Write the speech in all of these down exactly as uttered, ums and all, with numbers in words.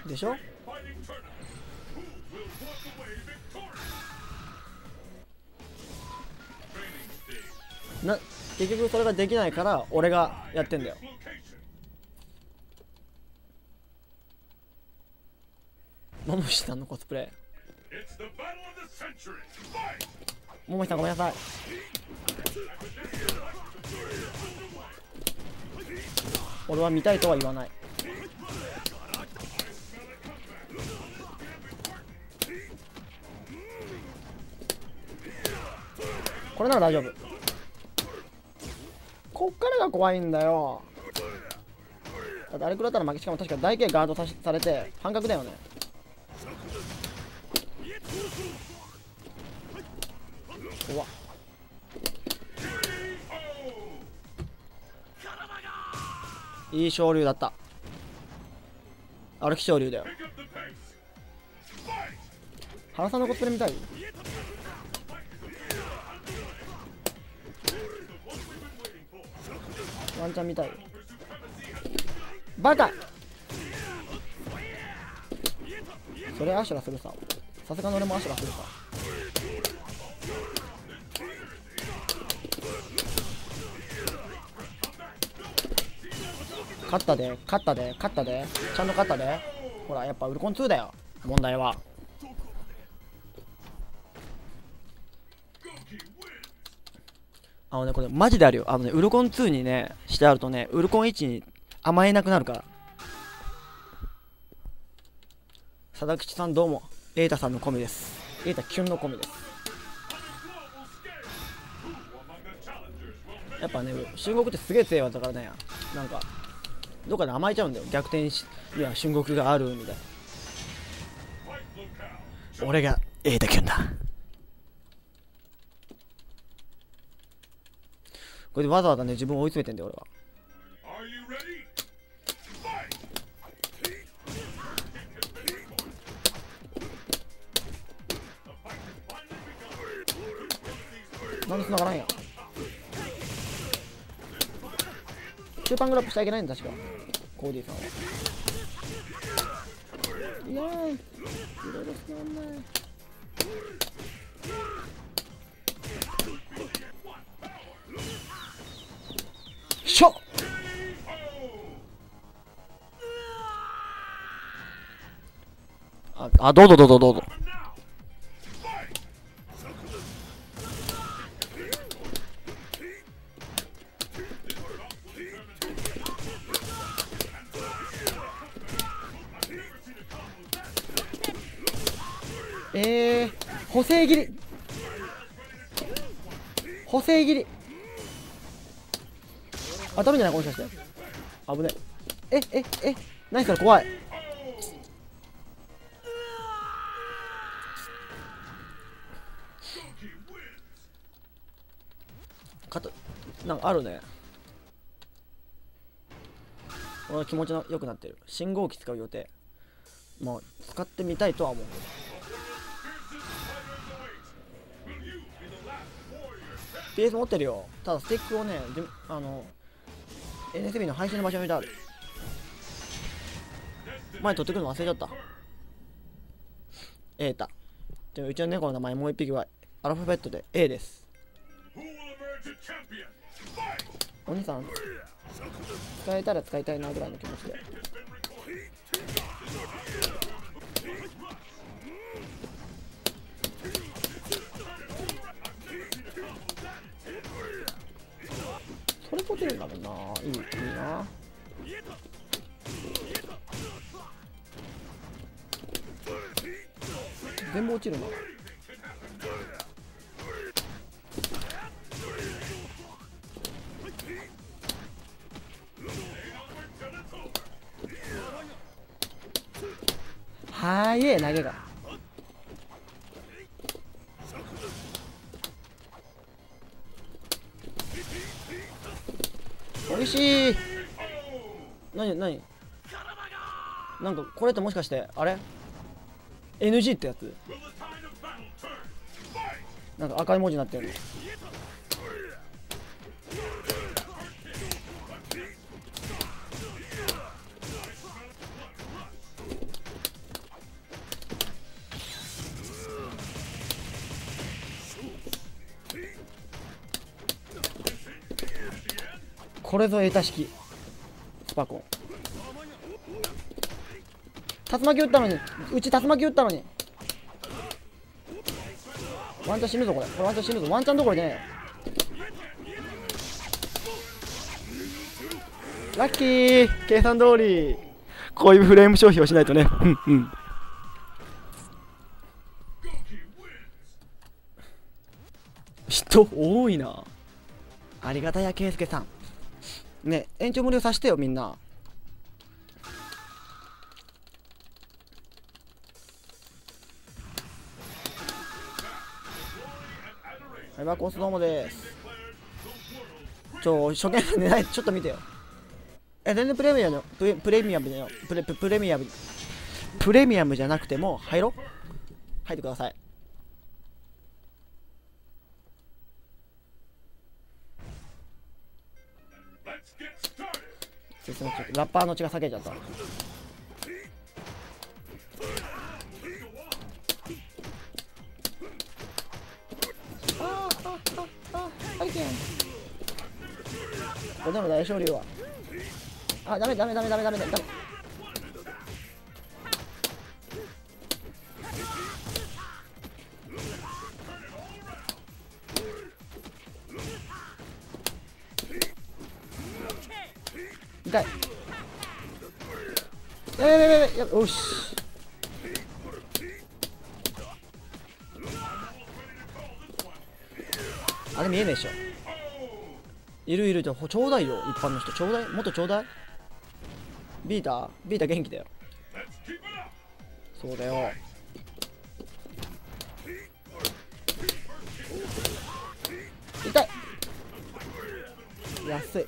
でしょ。な結局それができないから俺がやってんだよ。桃石さんのコスプレ。桃石さんごめんなさい。俺は見たいとは言わない。これなら大丈夫。こっからが怖いんだよ。だってあれ食らったら負け。しかも確か台形ガードさされて半角だよね。怖っ。いい昇竜だった。歩き昇竜だよ。原さんのコスプレ見たい。ワンチャン見たい。バカ。それアシュラするさ。さすがの俺もアシュラするさ。勝ったで勝ったで勝ったでちゃんと勝ったで。ほらやっぱウルコンツーだよ問題は。あのねこれマジであるよ。あのねウルコンツーにねしてあるとねウルコンいちに甘えなくなるから。佐々吉さんどうも。瑛太さんの込みです。瑛太キュンの込みです。やっぱね春国ってすげえ強い技だからね。なんかどっかで甘えちゃうんだよ。逆転しいや春国があるみたいな。俺が瑛太キュンだ。これでわざわざね自分を追い詰めてんだよ俺は。なんで繋がらんや。中盤グラップしちゃいけないんだ確かコーディさんは。いやーいろいろ繋がんない。しょっ。ああどうぞどうぞどうぞ。えー、補正切り補正切り当たるんじゃない。もしかして危ねえ。えええ何それ怖い。かとなんかあるね。俺は気持ちの良くなってる。信号機使う予定。もう使ってみたいとは思う。ピーエス 持ってるよ。ただスティックをねあの エヌエスビー の配信の場所に置いてある。前取ってくるの忘れちゃった。瑛太。でもうちの猫の名前もう一匹はアルファベットで A です。お兄さん使えたら使いたいなぐらいの気持ちで。それポテルになるな。いいいいな。全部落ちるな。はーい投げが。おいしい。なになになんかこれってもしかしてあれ エヌジー ってやつ。なんか赤い文字になってる。 これぞエータ式スパコン。竜巻撃ったのに、うち竜巻撃ったのに。ワンチャン死ぬぞこれ。これワンチャン死ぬぞ。ワンチャンどころじゃねえよ。ラッキー、計算通り。こういうフレーム消費をしないとね。うんうん。人多いな。ありがたや圭介さん。ね、延長無料させてよみんな。はい、バーコースどうもです。ちょ、初見でない、ちょっと見てよ。え、全然プレミアムの、プレ、プレミアムの、プレ、プレミアム、プレミアムじゃなくても、入ろ入ってください。すみません、ラッパーの血が避けちゃった。あーああああ、はいけん。これでも大勝利は。あ、ダメダメダメダメダメダメ。痛い。やべやべやべやべ、よし。あれ見えねえでしょ。いるいるとちょうだいよ、一般の人ちょうだい、もっとちょうだい。ビータビータ元気だよ。そうだよ。痛い。安い。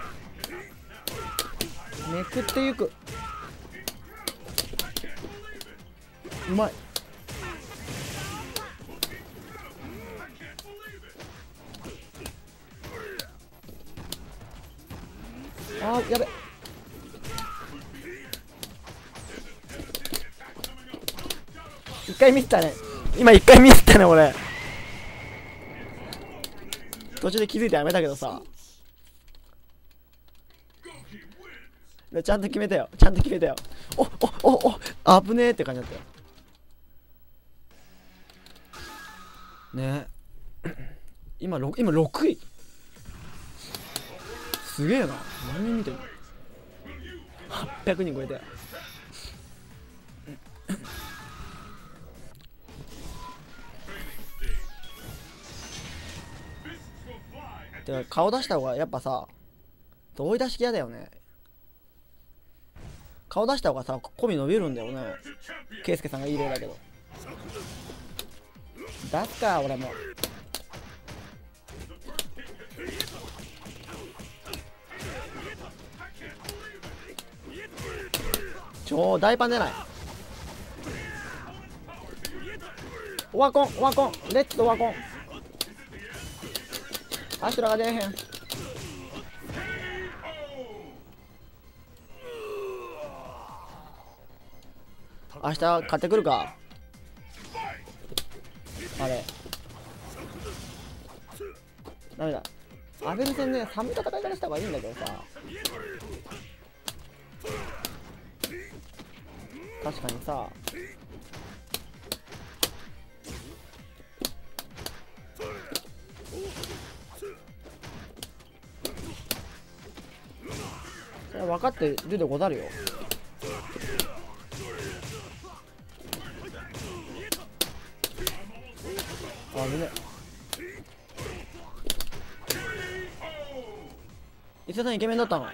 めくってゆく。うまい。あー、やべ。一回ミスったね。今一回ミスったね俺。途中で気づいてやめたけどさ。ちゃんと決めたよ。ちゃんと決めたよ。おおおお、危ねえって感じだったよ。ねえ。今ろく、今ろくい。すげえな。何人見てるの？はっぴゃくにん超えたよ。てか顔出した方がやっぱさ、追い出し嫌だよね。顔出した方がさ、コミ伸びるんだよね。圭介さんがいい例だけど。出すか俺も。超大パン出ない。オワコンオワコンレッツオワコン。アシュラが出えへん。明日買ってくるか。あれダメだ。アベル戦ね、寒い戦い方した方がいいんだけどさ。確かにさ。それ分かってるでござるよ。あ、危ね。伊勢さんイケメンだったの。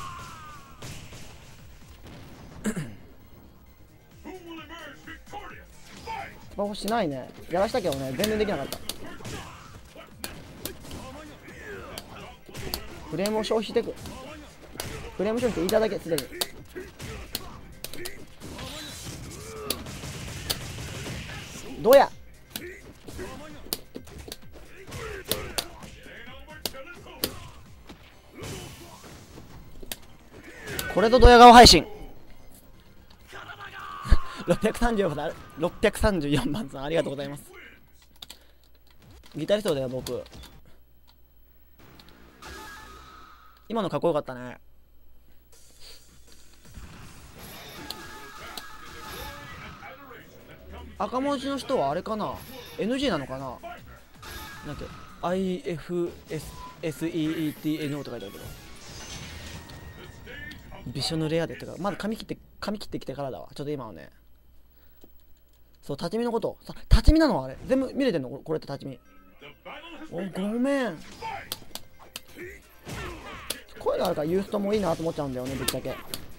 スマホしないね。やらしたけどね、全然できなかった。フレームを消費してく。フレーム消費って言いただけすでに。どうや。これとドヤ顔配信ろっぴゃくさんじゅうよんばんろっぴゃくさんじゅうよんばんさんありがとうございます。ギタリストだよ僕。 今のかっこよかったね。赤文字の人はあれかな、 エヌジー なのかな。なんて アイエフエスエスイーイーティーエヌオー と書いてあるけど、びしょ濡れやでってか、まだ髪切って髪切ってきてからだわ。ちょっと今はね、そう立ち見のことさ、立ち見なのあれ全部見れてんのこれって立ち見。おごめん、こういうのあるからユーストもいいなと思っちゃうんだよね、ぶっちゃけ。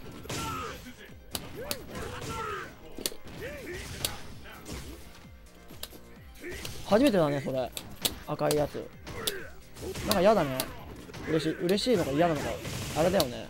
初めてだねそれ、赤いやつ。なんか嫌だね。嬉しい嬉しいのか嫌なのかあれだよね。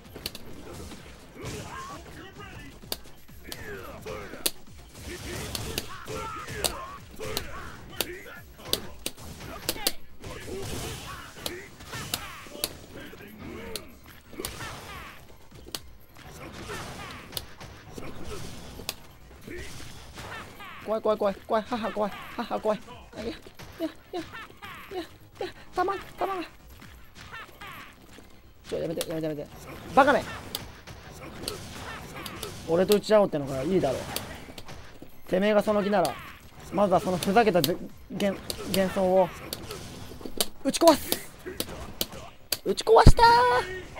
怖い怖い怖い怖い、母怖い母怖い。いやいやいやいやいや、たまんたまん、ちょやめてやめてやめて、バカめ。俺と打ち合おうってのがいいだろう。てめえがその気ならまずはそのふざけた幻幻想を打ち壊す。打ち壊したー。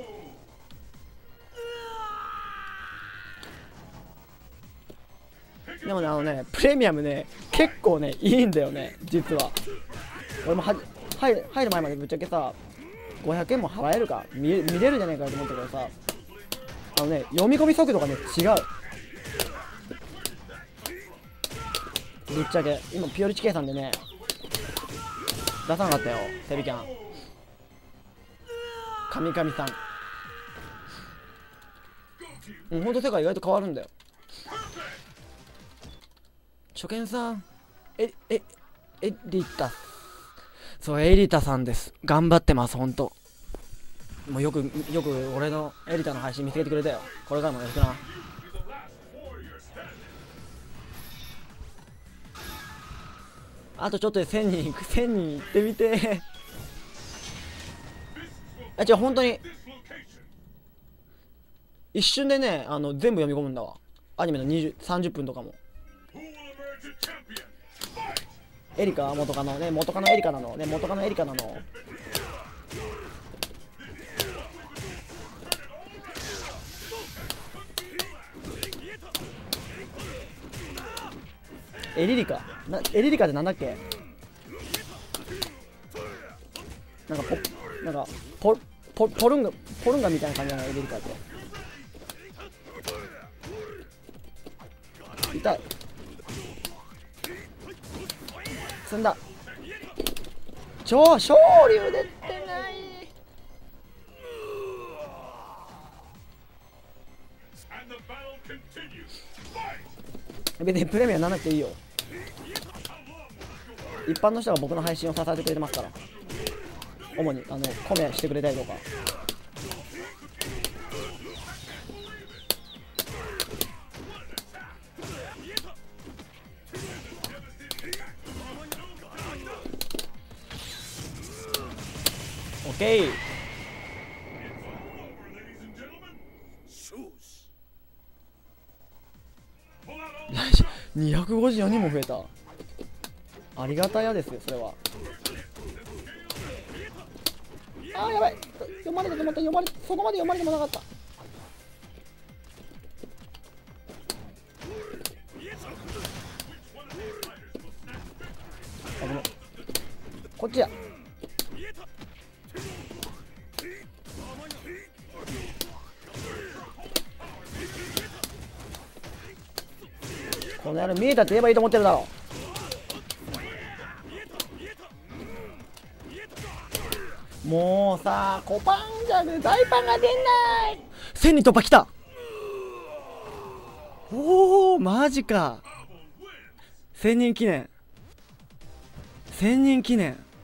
でもね、あのね、プレミアムね、結構ね、いいんだよね、実は。俺もは入る、入る前までぶっちゃけさ、ごひゃくえんも払えるか、見れ、見れるじゃねえかと思ったけどさ、あのね、読み込み速度がね、違う。ぶっちゃけ、今、ピオリチ計算でね、出さなかったよ、テレビキャン。神々さん。うん、ほんと世界意外と変わるんだよ。初見さん、え、え、エリタ、そう、エリタさんです。頑張ってます、ほんと。もうよく、よく俺のエリタの配信見つけてくれたよ。これからもよろしくな。あとちょっとでせんにん、せんにん行ってみて。あ、違う、ほんとに。一瞬でね、あの、全部読み込むんだわ。アニメのにじゅう、さんじゅっぷんとかも。エリカ元カノね、元カノエリカなのね、元カノエリカなの。エリリカな、エリリカってなんだっけ。なんかポなんかポポポルンガポルンガみたいな感じなの、エリリカって。痛い、積んだ。超昇竜出てない。別にプレミアなんなくていいよ。一般の人が僕の配信を支えてくれてますから。主にあのコメしてくれたりとか。オッケー。にひゃくごじゅうよにんも増えた。ありがたやですよ、それは。あーやばい、読まれたと思った。読まれ、そこまで読まれてもなかった。あ、ごめん、こっちや。この野郎見えたって言えばいいと思ってるだろう。もうさ、コパンじゃね、大パンが出ない。せんにん突破きた。おお、マジか。せんにん記念、せんにん記念。